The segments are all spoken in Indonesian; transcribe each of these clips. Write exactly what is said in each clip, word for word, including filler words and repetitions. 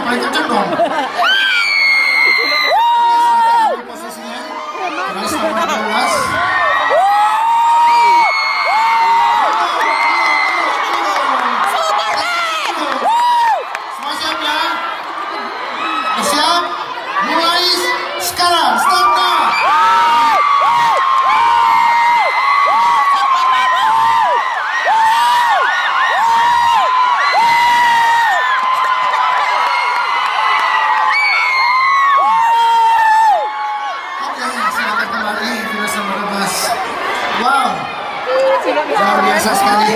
paling kenceng dong. Posisinya Keras nomor dua belas. Semua siap ya? Siap? Mulai sekarang, start now. Wow, luar biasa sekali.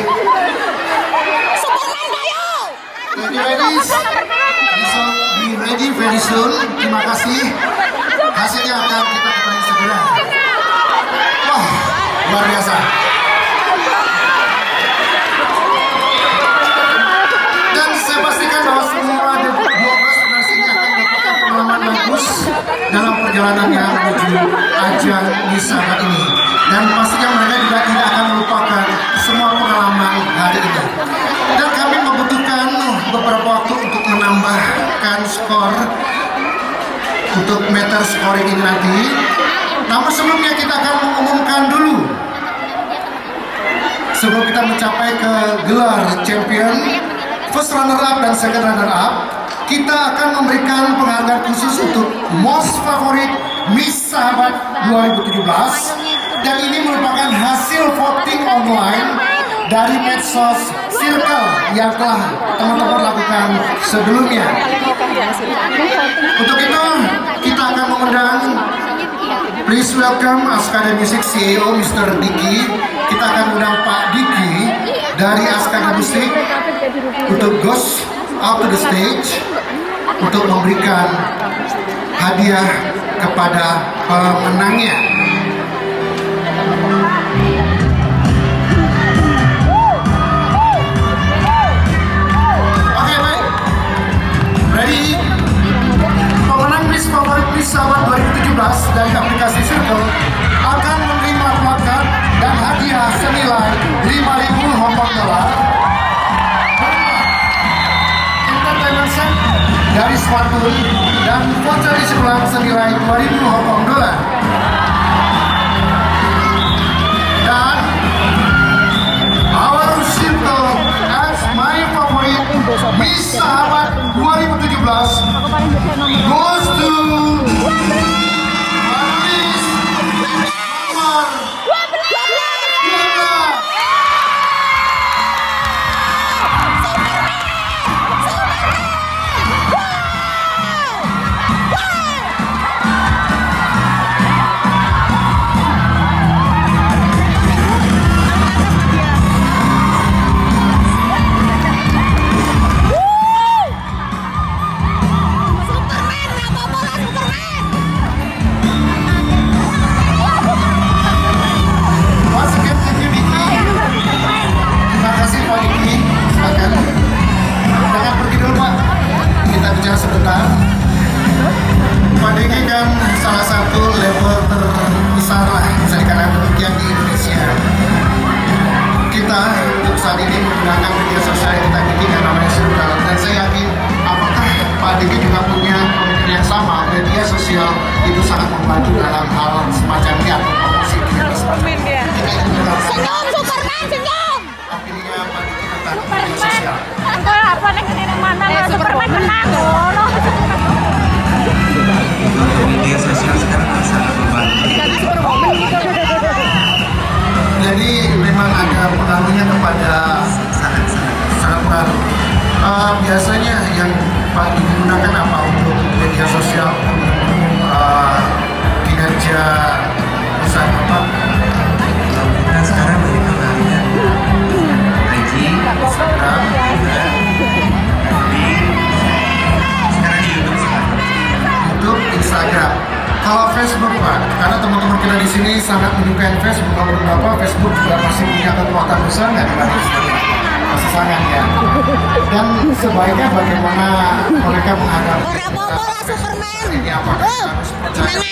Thank you ladies. So be ready very soon. Terima kasih. Hasilnya akan kita ketahui segera. Wah, luar biasa. Dan saya pastikan bahwa semua dua belas generasi ini akan mendapatkan pengalaman bagus dalam perjalanannya menuju ajang Miss Sahabat ini. Dan pastinya mereka juga tidak akan melupakan semua pengalaman hari ini. Dan kami membutuhkan beberapa waktu untuk menambahkan skor untuk meter scoring ini nanti. Namun sebelumnya kita akan mengumumkan dulu, sebelum kita mencapai ke gelar champion, first runner up dan second runner up, kita akan memberikan penghargaan khusus untuk most favorite Miss Sahabat dua ribu tujuh belas. Dan ini merupakan hasil voting online dari medsos Circle yang telah teman-teman lakukan sebelumnya. Untuk itu kita akan mengundang, please welcome Askada Music C E O mister Diki. Kita akan mengundang Pak Diki dari Askada Music untuk goes out to the stage untuk memberikan hadiah kepada pemenangnya. Oke, baik. Ready? Pemenang Miss Favorit Miss Sahabat dua ribu tujuh belas dari aplikasi Circle akan menerima plakat dan hadiah senilai lima ribu Hong Kong dollar, entertainment set dari Smartphone dan voucher isi ulang senilai dua ribu Hong Kong dollar. Dan our Circle as my favorite Miss Sahabat dua ribu tujuh belas goes to Miss nomor dua belas. Sebentar, Pak Diki kan salah satu level terbesar lah, bisa dikatakan demikian di Indonesia. Kita untuk saat ini menggunakan media sosial yang kita bikin yang namanya Circle, dan saya yakin apakah Pak Diki juga punya pemikiran yang sama. Media sosial itu sangat membantu dalam hal semacam ini atau promosi kita seperti ini. Senyum, Superman, senyum. Opininya Pak Diki tentang media sosial. Enggak apa nih ini mana lah Superman menang loh. Media sosial sekarang sangat membantu. Jadi memang ada pengaruhnya kepada sangat-sangat sangat pengaruh. Uh, biasanya yang Pak digunakan apa untuk media sosial uh, kinerja perusahaan Bapak? Nah, sekarang banyak pengaruhnya. I G, Instagram, sekarang di YouTube sekarang. YouTube, Instagram. Kalau Facebook Pak, karena teman-teman kita di sini sangat menyukai Facebook. Kalau beberapa Facebook juga masih punya kekuatan besar nggak dibanding Instagram? Masih sangat ya. Dan sebaiknya bagaimana mereka menghadapi Bola Superman. ini? Apakah harus percaya?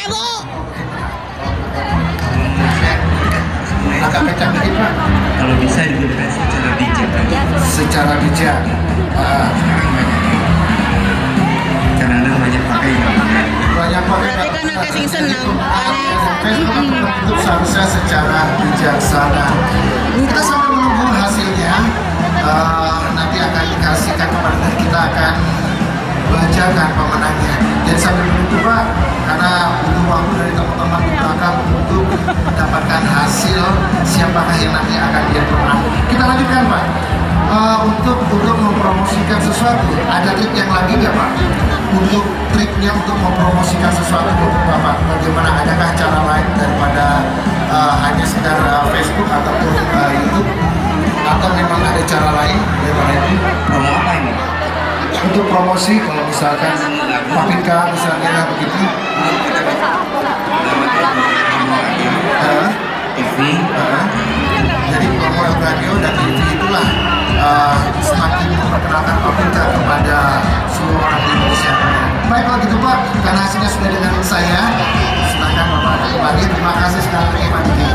Agak kencang dikit Pak. Kalau bisa digunakan secara bijak. Secara bijak. Uh, banyak pakai Berarti kan akeh sing seneng. Facebook seharusnya secara bijaksana. Kita sambil menunggu hasilnya, uh, nanti akan dikasihkan kepada kita, kita akan bacakan pemenangnya. Jadi sambil menunggu Pak, karena butuh waktu dari teman-teman di belakang untuk mendapatkan hasil siapakah yang nanti akan dia pemenang. Kita lanjutkan Pak. Uh, untuk untuk mempromosikan sesuatu, ada trik yang lagi nggak Pak? Untuk triknya untuk mempromosikan sesuatu untuk Bapak, bagaimana, adakah cara lain daripada uh, hanya sekedar uh, Facebook ataupun uh, YouTube, atau memang ada cara lain daripada itu? Promo apa ini? Untuk promosi, kalau misalkan Papika misalnya begitu, uh, T V, uh, jadi promo radio dan T V itulah uh, semakin memperkenalkan Papika kepada seluruh orang di Indonesia. Baik kalau gitu Pak, karena hasilnya sudah dengan saya, silakan Bapak kembali. Terima kasih sekali lagi Pak Diki.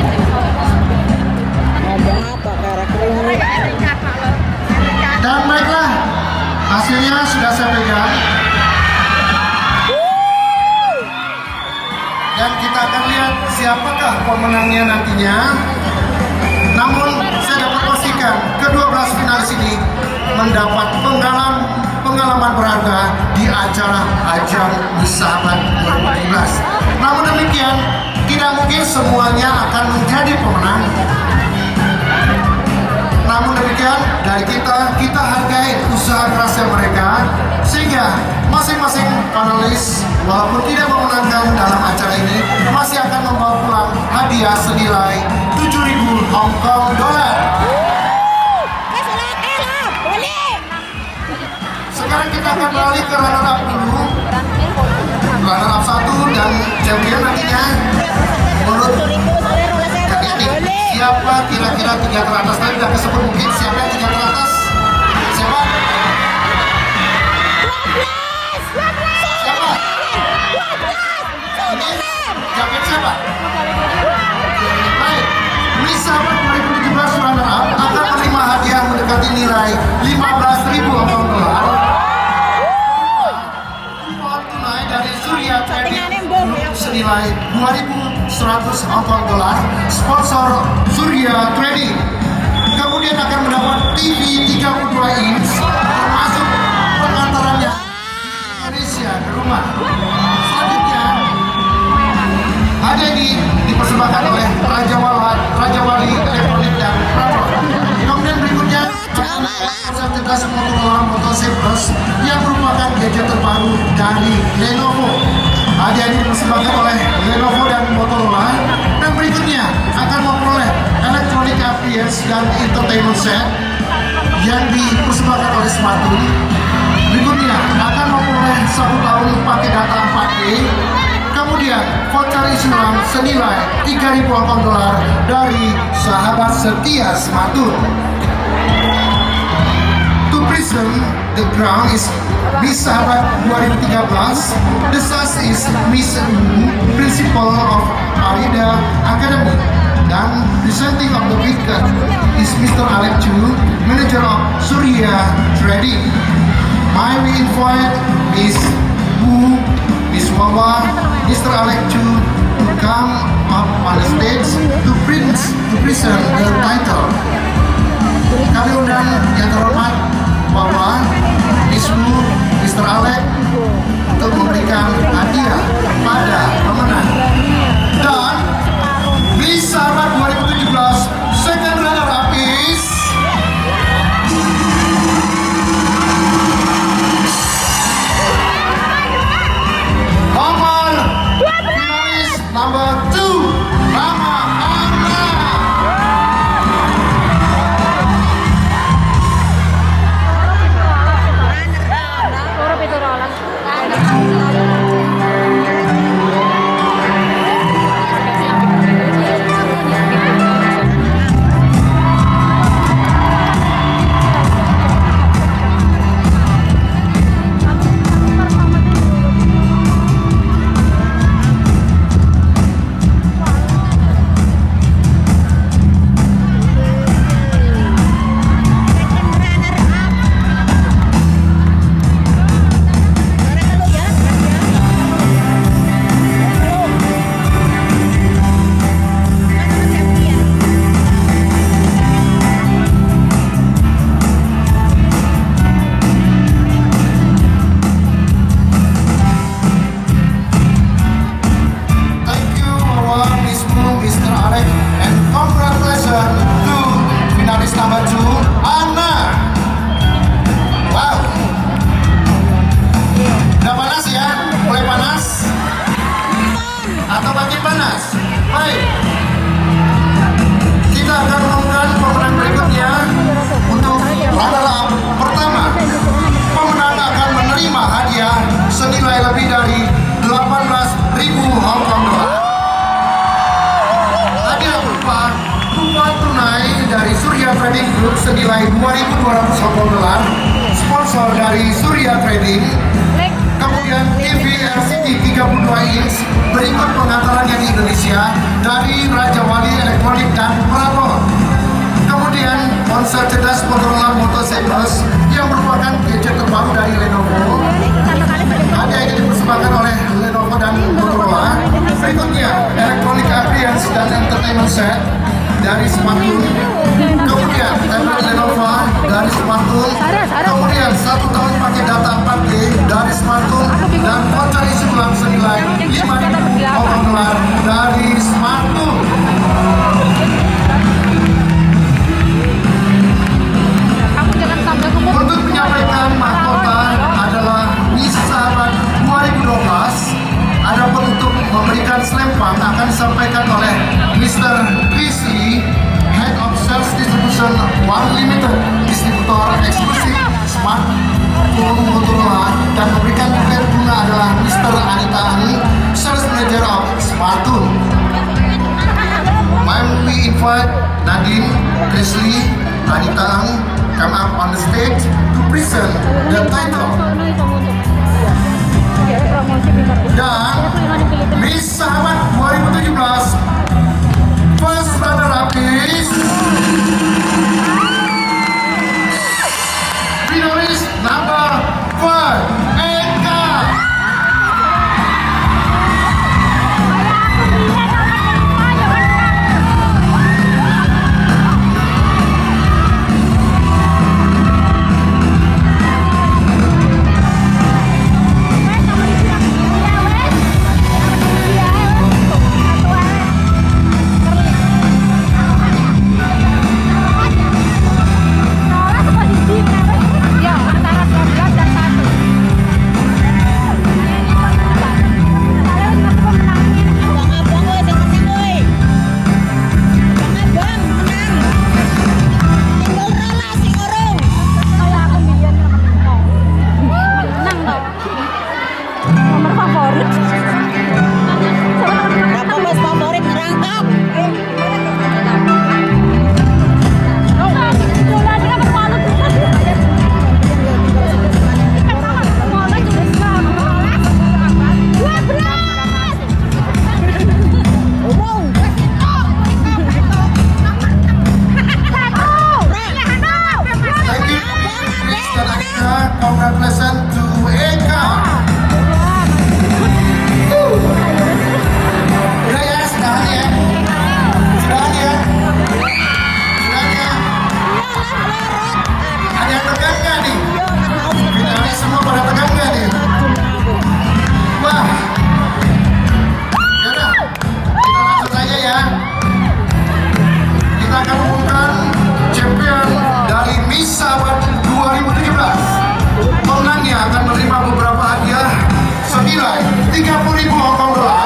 Ngomong apa karakternya? Dan baiklah, hasilnya sudah saya pegang. Dan kita akan lihat siapakah pemenangnya nantinya. Namun saya dapat pastikan kedua belas finalis ini mendapat pengalaman pengalaman berharga di acara Ajang Sahabat dua ribu tujuh belas. Namun demikian, tidak mungkin semuanya akan menjadi pemenang. Namun demikian, dari kita, kita hargai usaha kerasnya mereka, sehingga masing-masing panelis walaupun tidak memenangkan dalam acara ini masih akan membawa pulang hadiah senilai tujuh ribu Hong Kong dollar. Sekarang kita akan beralih ke runner up dulu. Runner up satu dan champion nantinya menurut kalian siapa kira-kira tiga teratas? Tadi sudah kesebut, mungkin siapa yang tiga teratas? Siapa? Siapa? Champion siapa? Baik, Miss Sahabat dua ribu tujuh belas runner up akan menerima hadiah mendekati nilai lima belas ribu Hong Kong dollar. Dari Surya Trading senilai dua ribu seratus Hong Kong dollar, sponsor Surya Trading. Kemudian akan mendapat T V tiga puluh dua inch termasuk pengantarannya Indonesia ke rumah. Selanjutnya hadiah ini dipersembahkan oleh Raja Wali, Raja Wali Elektronik dan Rapor. Kemudian berikutnya cerdas Motorola Moto C Plus yang merupakan gadget terbaru dari Lenovo. Hadiah ini dipersembahkan oleh Lenovo dan Motorola. Dan berikutnya akan memperoleh elektronik appliance dan entertainment set yang dipersembahkan oleh Smartune. Berikutnya akan memperoleh satu tahun pakai data empat G. Kemudian voucher isuran senilai tiga ribu Hong Kong dollar dari sahabat setia Smartune. Present, the ground is Miss Sahabat dua ribu tiga belas, the sas is Miss Principal of Arida Academy, dan presenting of the weekend is Mister Alex Chu, Manager of Surya Trading. My we invite Miss Wu, Miss Wawa, Mister Alex Chu to come up on the stage to, print, to present the title. Kami undang yang terhormat Wawa, Miss Wu, Mister Alex untuk memberikan hadiah pada pemenang. Dan Miss Sahabat dua ribu tujuh belas second runner up is nomor finalis number two, Rama Anna. Surya Trading Group senilai dua ribu dua ratus Hong Kong dolar, sponsor dari Surya Trading. Kemudian T V L C D tiga puluh dua inch berikut pengantarannya di Indonesia dari Raja Wali Elektronik dan Prapon. Kemudian ponsel cerdas Motorola Moto Series yang merupakan gadget terbaru dari Lenovo. Ada yang dipersembahkan oleh Lenovo dan Motorola. Berikutnya Electronic Appliance dan Entertainment Set dari Smartphone. Kemudian tablet Lenovo dari Smartphone. Kemudian satu tahun pakai data empat G dari Smartphone dan voucher isi ulang senilai lima ribu Hong Kong dolar dari Smartphone. Untuk menyampaikan mahkota adalah Miss Sahabat dua ribu dua belas. Adapun untuk memberikan selempang akan disampaikan oleh Mister Chris Lee, Head of Sales Distribution One Limited, distributor eksklusif Smartphone Motorola, dan memberikan buklet bunga adalah Mister Anita Ani, Sales Manager of Smartphone. May we invite Nadine, Chris Lee, Anita Ang come up on the stage to present the title. Dan Miss Sahabat dua ribu tujuh belas first runner up is finalist number five, Eka. Congratulations to Eka. Udah ya, sedahan ya. Sedahan ya. Sedahan ya. Ada yang tegang nggak nih? Finalis semua pada tegang nggak nih? Wah. Yaudah, kita langsung aja ya. Kita akan umumkan champion dari Miss Sahabat dua ribu tujuh belas. Pemenangnya akan menerima beberapa hadiah senilai tiga puluh ribu Hong Kong dolar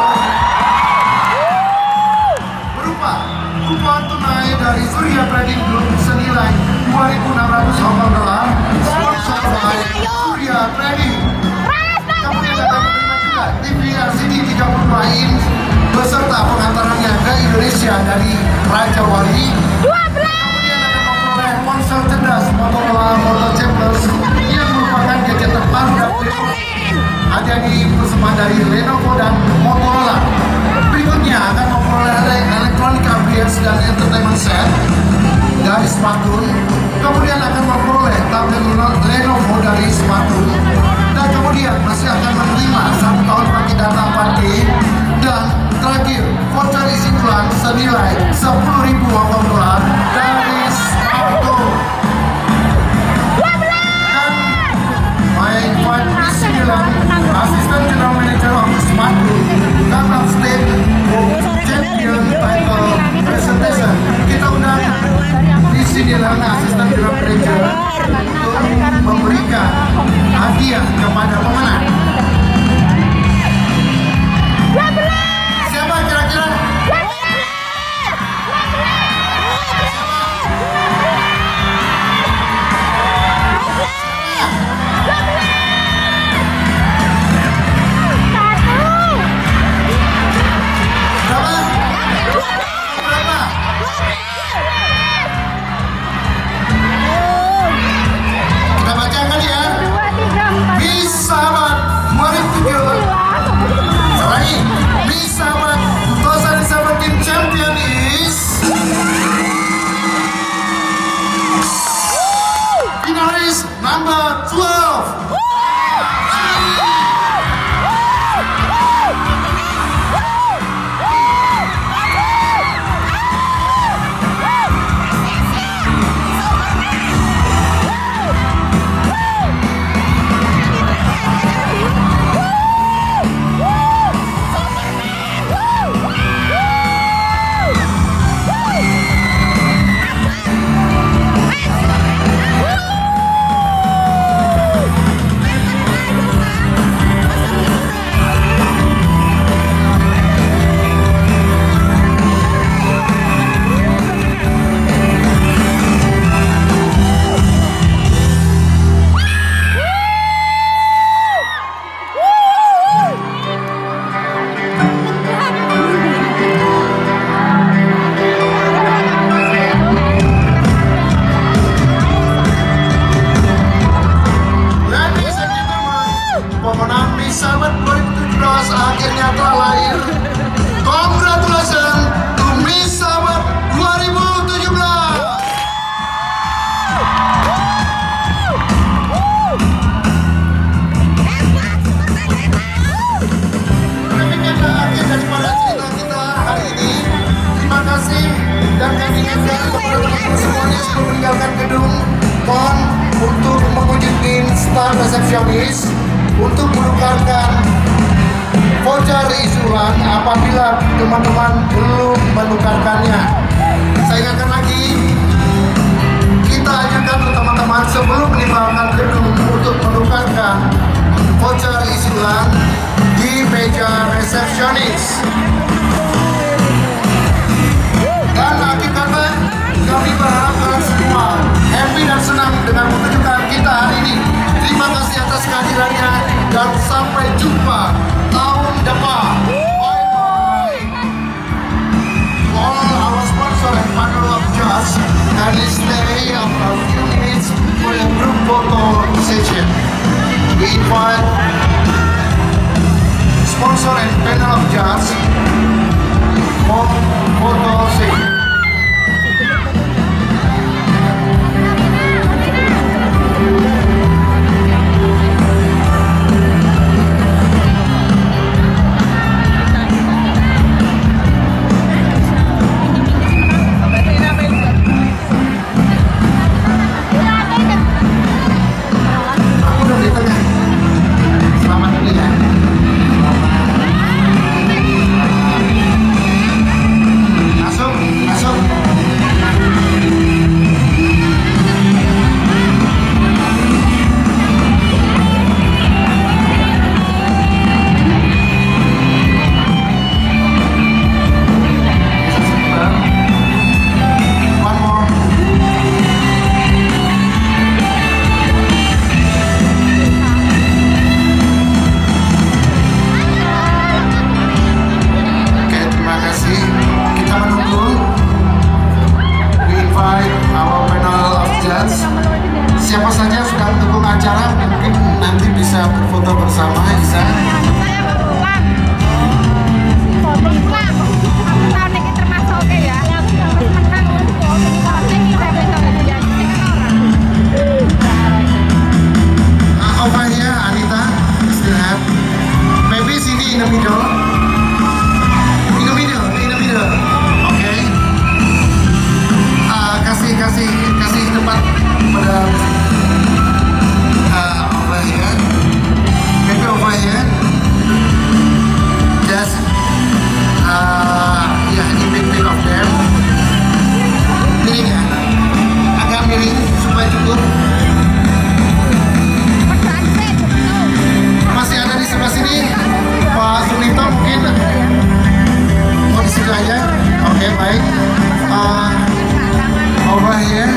berupa kupon tunai dari Surya Trading Group senilai dua ribu enam ratus Hong Kong dolar sponsor by Surya Trading. Kemudian akan menerima juga T V L C D tiga puluh dua inch beserta pengantarannya ke Indonesia dari Raja Wali. Kemudian akan memperoleh ponsel cerdas Motorola Moto Series yang merupakan gadget terbaru dan ada di persembahan dari Lenovo dan Motorola. Berikutnya akan memperoleh Electronic Appliance dan Entertainment Set dari Smartphone. Kemudian akan memperoleh tablet Lenovo dari Smartphone. Dan kemudian masih akan menerima satu tahun pakai data empat G. Dan terakhir voucher isi bulan senilai sepuluh ribu Hong Kong dolar dari Smartphone. Assistant General Manager of Smartphone come on stage champion title presentation. Kita undang di sini adalah Assistant General Manager untuk memberikan hadiah kepada pemenang. Siapa kira-kira? sebelum meninggalkan gedung, mohon untuk mengunjungi staf resepsionis untuk menukarkan voucher isuran apabila teman-teman belum menukarkannya. Saya ingatkan lagi, kita ajarkan untuk teman-teman sebelum meninggalkan gedung untuk menukarkan voucher isuran di meja resepsionis. Dan akibatnya kami berharap kalian semua happy dan senang dengan pertunjukan kita hari ini. Terima kasih atas kehadirannya dan sampai jumpa tahun depan. Bye bye. All our sponsor and panel of judges can stay a few minutes for a group photo session. We invite sponsor and panel of judges for photo session. Siapa saja yang sudah mendukung acara mungkin nanti bisa berfoto bersama, bisa. Uh, over here, Anita, still have. Maybe sini in the middle. In the middle, in the middle. Oke. Okay. Uh, kasih, kasih, kasih tempat pada. Just uh, ya yeah, in between of them. Miring ya, agak miring supaya cukup. Masih ada di sebelah sini Pak Sunito mungkin. Oh di sini aja. Oke okay, baik. Uh, over here.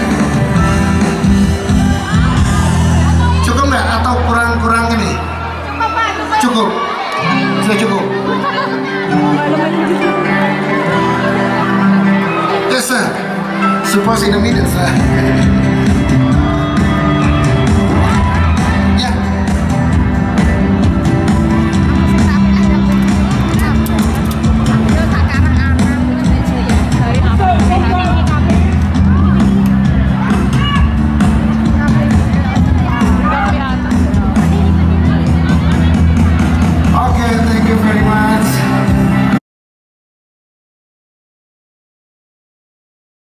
Cukup nggak atau kurang-kurang ini? Cukup. Sudah cukup. Yes sir. Suppose in a minute sir.